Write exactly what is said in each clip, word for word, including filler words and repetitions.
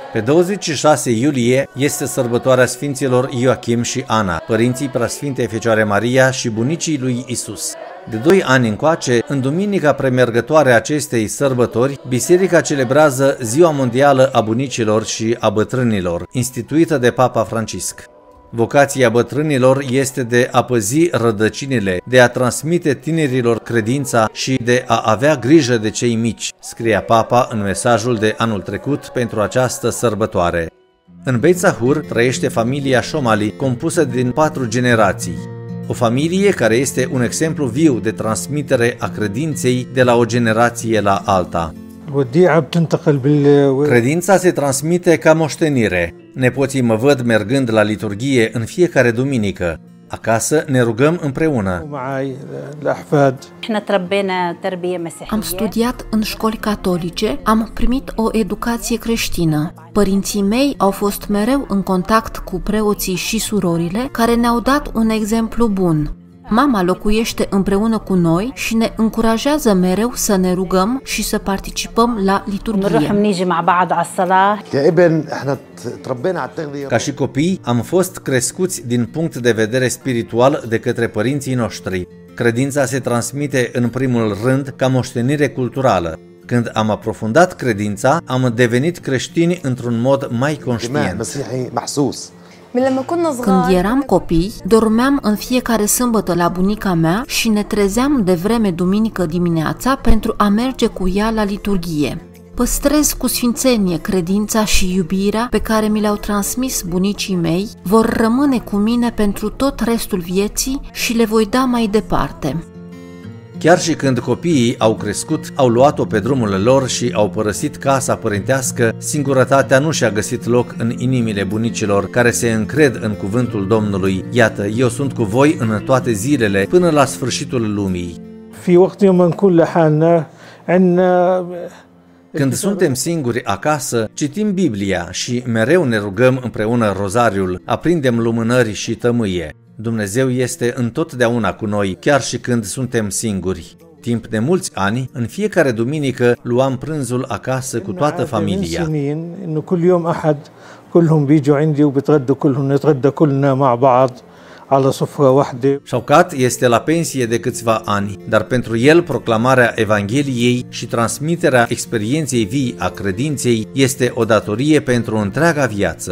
Pe douăzeci și șase iulie este sărbătoarea Sfinților Ioachim și Ana, părinții Preasfintei Fecioare Maria și bunicii lui Isus. De doi ani încoace, în duminica premergătoare a acestei sărbători, Biserica celebrează Ziua Mondială a Bunicilor și a Bătrânilor, instituită de Papa Francisc. Vocația bătrânilor este de a păzi rădăcinile, de a transmite tinerilor credința și de a avea grijă de cei mici, scria Papa în mesajul de anul trecut pentru această sărbătoare. În Beit Sahur trăiește familia Shomali, compusă din patru generații. O familie care este un exemplu viu de transmitere a credinței de la o generație la alta. Credința se transmite ca moștenire. Nepoții mă văd mergând la liturghie în fiecare duminică. Acasă ne rugăm împreună. Am studiat în școli catolice, am primit o educație creștină. Părinții mei au fost mereu în contact cu preoții și surorile, care ne-au dat un exemplu bun. Mama locuiește împreună cu noi și ne încurajează mereu să ne rugăm și să participăm la liturghie. Ca și copii, am fost crescuți din punct de vedere spiritual de către părinții noștri. Credința se transmite în primul rând ca moștenire culturală. Când am aprofundat credința, am devenit creștini într-un mod mai conștient. Când eram copii, dormeam în fiecare sâmbătă la bunica mea și ne trezeam de vreme duminică dimineața pentru a merge cu ea la liturghie. Păstrez cu sfințenie credința și iubirea pe care mi le-au transmis bunicii mei, vor rămâne cu mine pentru tot restul vieții și le voi da mai departe. Chiar și când copiii au crescut, au luat-o pe drumul lor și au părăsit casa părintească, singurătatea nu și-a găsit loc în inimile bunicilor care se încred în cuvântul Domnului. Iată, eu sunt cu voi în toate zilele, până la sfârșitul lumii. Când suntem singuri acasă, citim Biblia și mereu ne rugăm împreună rozariul, aprindem lumânări și tămâie. Dumnezeu este întotdeauna cu noi, chiar și când suntem singuri. Timp de mulți ani, în fiecare duminică, luam prânzul acasă cu toată familia. Shaukat este la pensie de câțiva ani, dar pentru el proclamarea Evangheliei și transmiterea experienței vii a credinței este o datorie pentru întreaga viață.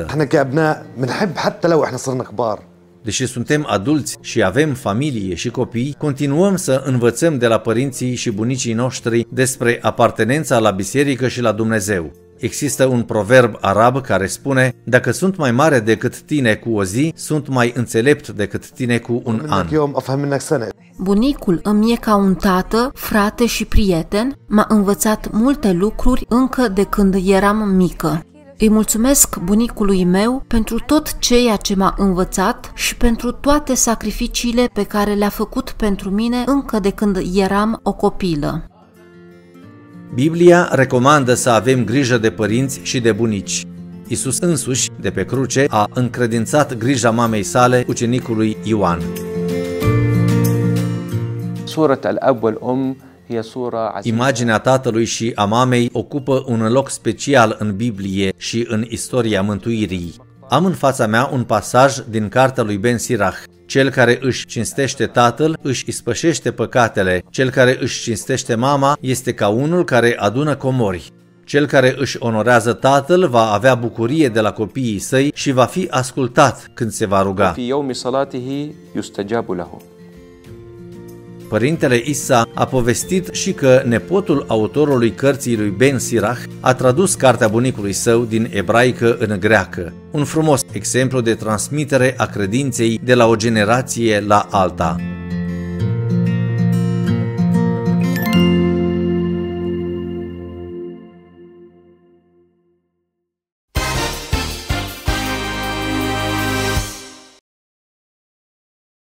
Deși suntem adulți și avem familie și copii, continuăm să învățăm de la părinții și bunicii noștri despre apartenența la biserică și la Dumnezeu. Există un proverb arab care spune: dacă sunt mai mare decât tine cu o zi, sunt mai înțelept decât tine cu un an. Bunicul îmi e ca un tată, frate și prieten, m-a învățat multe lucruri încă de când eram mică. Îi mulțumesc bunicului meu pentru tot ceea ce m-a învățat și pentru toate sacrificiile pe care le-a făcut pentru mine încă de când eram o copilă. Biblia recomandă să avem grijă de părinți și de bunici. Isus însuși, de pe cruce, a încredințat grija mamei sale ucenicului Ioan. Imaginea tatălui și a mamei ocupă un loc special în Biblie și în istoria mântuirii. Am în fața mea un pasaj din cartea lui Ben Sirach. Cel care își cinstește tatăl își ispășește păcatele, cel care își cinstește mama este ca unul care adună comori. Cel care își onorează tatăl va avea bucurie de la copiii săi și va fi ascultat când se va ruga. Părintele Issa a povestit și că nepotul autorului cărții lui Ben Sirach a tradus cartea bunicului său din ebraică în greacă, un frumos exemplu de transmitere a credinței de la o generație la alta.